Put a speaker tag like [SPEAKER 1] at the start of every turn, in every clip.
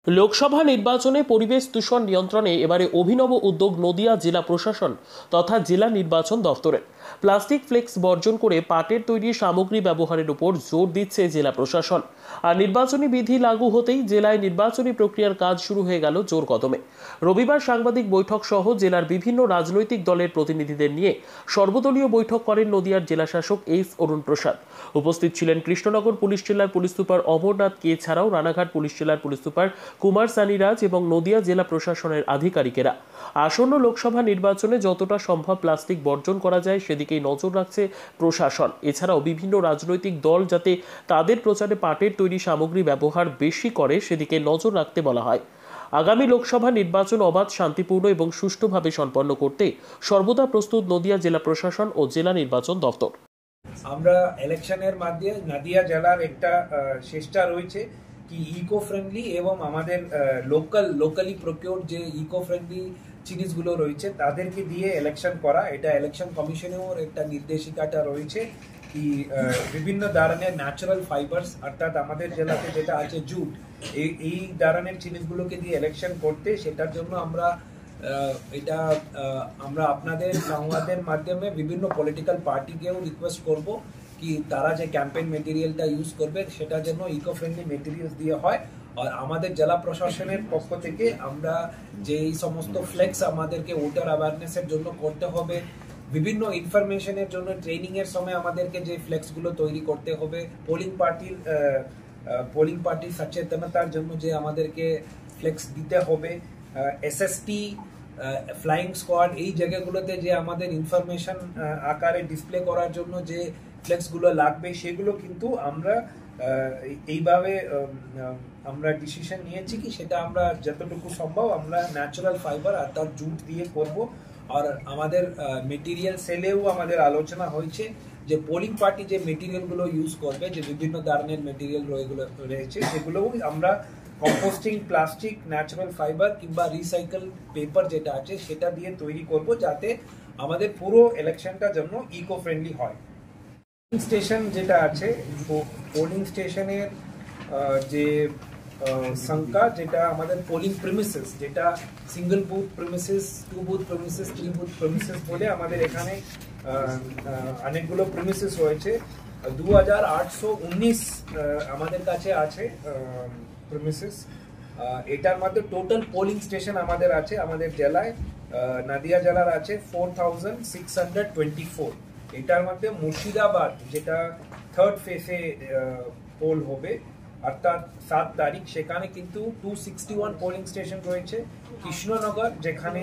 [SPEAKER 1] লোকসভা নির্বাচনে পরিবেশ দূষণ নিয়ন্ত্রণে এবারে অভিনব উদ্যোগ নদিয়া জেলা প্রশাসন তথা জেলা নির্বাচন দফতরের। প্লাস্টিক ফ্লেক্স বর্জন করে পাটের তৈরি সামগ্রী ব্যবহারের উপর জোর দিচ্ছে জেলা প্রশাসন। আর নির্বাচনী বিধি লাগু হতেই জেলায় নির্বাচনী প্রক্রিয়ার কাজ শুরু হয়ে গেল জোর কদমে। রবিবার সাংবাদিক বৈঠক সহ জেলার বিভিন্ন রাজনৈতিক দলের প্রতিনিধিদের নিয়ে সর্বদলীয় বৈঠক করেন নদিয়ার জেলাশাসক এইচ অরুণ প্রসাদ। উপস্থিত ছিলেন কৃষ্ণনগর পুলিশ জেলার পুলিশ সুপার অমরনাথ কে ছাড়াও রানাঘাট পুলিশ জেলার পুলিশ সুপার কুমার সানিরাজ এবং নদিয়া জেলা প্রশাসনের আধিকারিকেরা। আসন্ন লোকসভা নির্বাচনে যতটা সম্ভব প্লাস্টিক বর্জন করা যায় সেদিকেই নজর রাখছে প্রশাসন। এছাড়াও বিভিন্ন রাজনৈতিক দল যাতে তাদের প্রচারে পাটের তৈরি সামগ্রী ব্যবহার বেশি করে সেদিকে নজর রাখতে বলা হয়। আগামী লোকসভা নির্বাচন অবাধ, শান্তিপূর্ণ এবং সুষ্ঠুভাবে সম্পন্ন করতে সর্বদা প্রস্তুত নদিয়া জেলা প্রশাসন ও জেলা নির্বাচন দপ্তর।
[SPEAKER 2] আমরা ইলেকশনের মাধ্যমে নদিয়া জেলার একটা চেষ্টা রয়েছে কি ইকো ফ্রেন্ডলি এবং আমাদের লোকালি প্রকিউরড যে ইকো ফ্রেন্ডলি জিনিসগুলো রয়েছে তাদেরকে দিয়ে ইলেকশন করা। এটা ইলেকশন কমিশনেও একটা নির্দেশিকাটা রয়েছে কি বিভিন্ন ধরনের ন্যাচারাল ফাইবার্স অর্থাৎ আমাদের জেলাতে যেটা আছে জুট, এই ধরনের জিনিসগুলোকে দিয়ে ইলেকশন করতে। সেটার জন্য আমরা আপনাদের সংবাদের মাধ্যমে বিভিন্ন পলিটিক্যাল পার্টিকেও রিকোয়েস্ট করব কি তারা যে ক্যাম্পেইন মেটেরিয়ালটা ইউজ করবে সেটার জন্য ইকো ফ্রেন্ডলি মেটেরিয়ালস দিয়ে হয়। আর আমাদের জেলা প্রশাসনের পক্ষ থেকে আমরা যে এই সমস্ত ফ্লেক্স আমাদেরকে ভোটার অ্যাওয়ারনেসের জন্য করতে হবে, বিভিন্ন ইনফরমেশনের জন্য ট্রেনিং এর সময় আমাদেরকে যে ফ্লেক্সগুলো তৈরি করতে হবে, পোলিং পার্টির সচেতনতার জন্য যে আমাদেরকে ফ্লেক্স দিতে হবে, এসএসটি ফ্লাইং স্কোয়াড এই জায়গাগুলোতে যে আমাদের ইনফরমেশন আকারে ডিসপ্লে করার জন্য যে ফ্লেক্সগুলো লাগবে সেগুলো কিন্তু আমরা এইভাবে আমরা ডিসিশন নিয়েছি কি সেটা আমরা যতটুকু সম্ভব আমরা ন্যাচারাল ফাইবার অর্থাৎ জুট দিয়ে করব। আর আমাদের মেটেরিয়াল সেলেও আমাদের আলোচনা হয়েছে যে পোলিং পার্টি যে মেটেরিয়ালগুলো ইউজ করবে, যে বিভিন্ন ধরনের মেটেরিয়াল রয়েছে সেগুলোও আমরা কম্পোস্টিং প্লাস্টিক, ন্যাচারাল ফাইবার কিংবা রিসাইকেল পেপার যেটা আছে সেটা দিয়ে তৈরি করব যাতে আমাদের পুরো ইলেকশনটা জন্য ইকো ফ্রেন্ডলি হয়। স্টেশন যেটা আছে পোলিং স্টেশনের যে সংখ্যা যেটা আমাদের পোলিং প্রিমিসেস যেটা single booth premises, 2 booth premises, 3 booth premises বলে আমাদের এখানে অনেকগুলো প্রিমিসেস রয়েছে। 2819 আমাদের কাছে আছে প্রিমিসেস। এটার মধ্যে টোটাল পোলিং স্টেশন আমাদের আছে আমাদের জেলায় নদিয়া জেলার আছে 4624। এটার মধ্যে মুর্শিদাবাদ যেটা থার্ড ফেসে পোল হবে অর্থাৎ 7 তারিখ, সেখানে কিন্তু 261 পোলিং স্টেশন রয়েছে। কৃষ্ণনগর যেখানে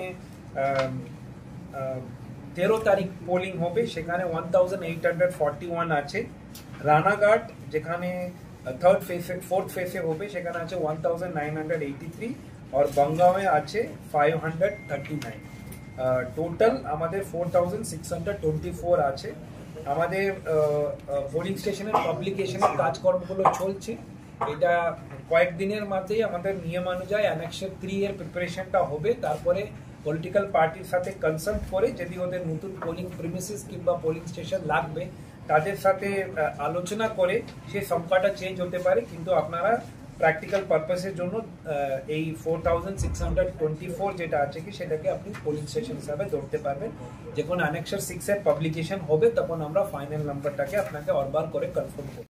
[SPEAKER 2] 13 তারিখ পোলিং হবে সেখানে 1841 আছে। রানাঘাট যেখানে ফোর্থ ফেসে হবে সেখানে আছে 1983 আর বঙ্গামে আছে 539। টোটাল আমাদের 4624 আছে। আমাদের পোলিং স্টেশনের পাবলিকেশনের কাজকর্মগুলো চলছে। এটা কয়েকদিনের মধ্যেই আমাদের নিয়মানুযায়ী অ্যানেক্সার 3 এর প্রিপারেশনটা হবে। তারপরে পলিটিক্যাল পার্টির সাথে কনসাল্ট করে যদি ওদের নতুন পোলিং প্রিমিসেস কিংবা পোলিং স্টেশন লাগবে তাদের সাথে আলোচনা করে সেই সংখ্যাটা চেঞ্জ হতে পারে। কিন্তু আপনারা প্র্যাকটিক্যাল পারপাসের জন্য এই 4624 যেটা আছে কি সেটাকে আপনি পোলিং স্টেশন হিসাবে ধরতে পারবেন। যখন অ্যানেক্সার 6 এর পাবলিকেশন হবে তখন আমরা ফাইনাল নাম্বারটাকে আপনাকে বারবার করে কনফার্ম করব।